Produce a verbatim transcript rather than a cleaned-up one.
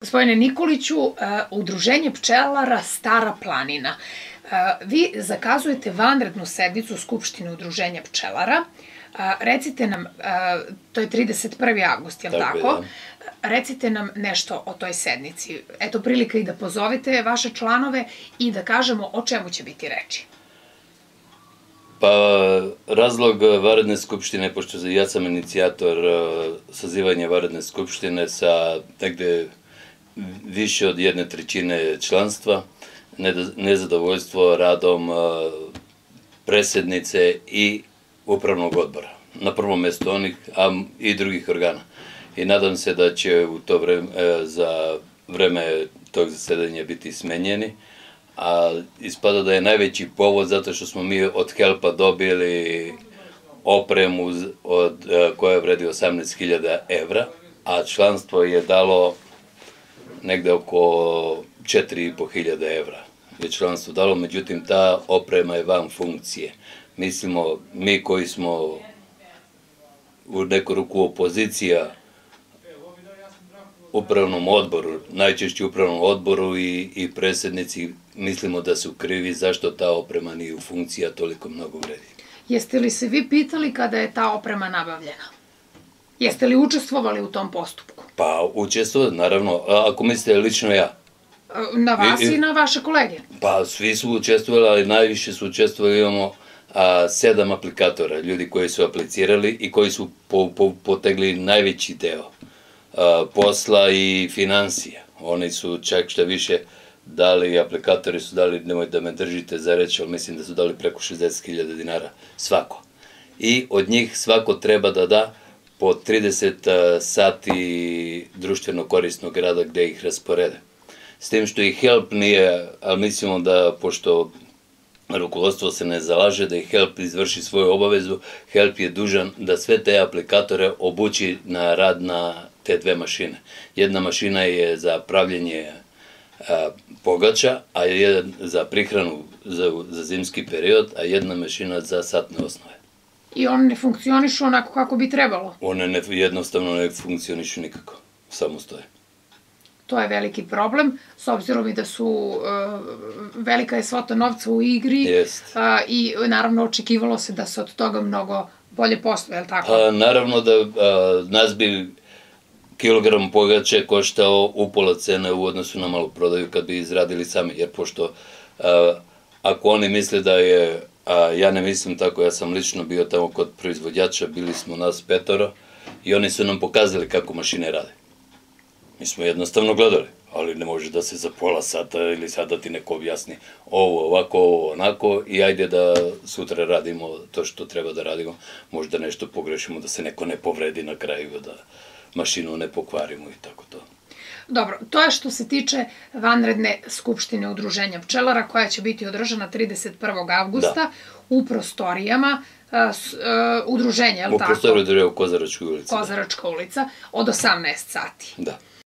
Gospodine Nikoliću, Udruženje pčelara Stara planina. Vi zakazujete vanrednu sednicu Skupštine Udruženja pčelara. Recite nam, to je trideset prvi avgust, je li tako? Recite nam nešto o toj sednici. Eto prilika i da pozovete vaše članove i da kažemo o čemu će biti reči. Pa, razlog vanredne skupštine, pošto ja sam inicijator sazivanja vanredne skupštine sa negde više od jedne trećine članstva, nezadovoljstvo radom predsjednice i upravnog odbora. Na prvom mjestu onih, a i drugih organa. I nadam se da će u to vreme, za vreme tog zasedanja biti smenjeni. A ispada da je najveći povod zato što smo mi od Helpa dobili opremu koja vredi osamnaest hiljada evra, a članstvo je dalo negde oko četiri i po hiljade evra. Je članstvo dalo, međutim ta oprema je van funkcije. Mislimo, mi koji smo u neku ruku opozicija upravnom odboru, najčešće upravnom odboru i predsjednici, mislimo da su krivi zašto ta oprema nije u funkciji, a toliko mnogo vredi. Jeste li se vi pitali kada je ta oprema nabavljena? Jeste li učestvovali u tom postupku? Pa učestvovali, naravno, ako mislite lično ja. Na vas i na vaše kolege? Pa svi su učestvovali, ali najviše su učestvovali, imamo sedam aplikatora, ljudi koji su aplicirali i koji su potegli najveći deo posla i financija. Oni su čak što više dali, aplikatori su dali, nemoj da me držite za reč, ali mislim da su dali preko šezdeset hiljada dinara svako. I od njih svako treba da da po trideset sati društveno korisnog rada gde ih rasporede. S tim što i Help nije, ali mislimo da, pošto rukovodstvo se ne zalaže da i Help izvrši svoju obavezu, Help je dužan da sve te aplikatore obuči na rad na te dve mašine. Jedna mašina je za pravljenje pogača, a jedan za prihranu za zimski period, a jedna mašina za satne osnove. I one ne funkcionišu onako kako bi trebalo? One jednostavno ne funkcionišu nikako, samo stoje. To je veliki problem, s obzirom i da su, velika je svota novca u igri i naravno očekivalo se da se od toga mnogo bolje posluje, je li tako? Naravno da nas bi kilogram pogače koštao upola cene u odnosu na maloprodaju kad bi izradili sami, jer pošto ako oni misle da je, ja ne mislim tako, ja sam lično bio tamo kod proizvođača, bili smo nas petoro i oni su nam pokazali kako mašine rade. Mi smo jednostavno gledali, ali ne može da se za pola sata ili sada ti neko objasni ovo ovako, ovo onako i ajde da sutra radimo to što treba da radimo, možda nešto pogrešimo, da se neko ne povredi na kraju, da mašinu ne pokvarimo i tako to. Dobro, to je što se tiče vanredne skupštine Udruženja pčelara koja će biti održana trideset prvog avgusta u prostorijama udruženja, je li tako? U prostoriju Kozaračkoj ulici. Kozaračka ulica, od osamnaest sati. Da.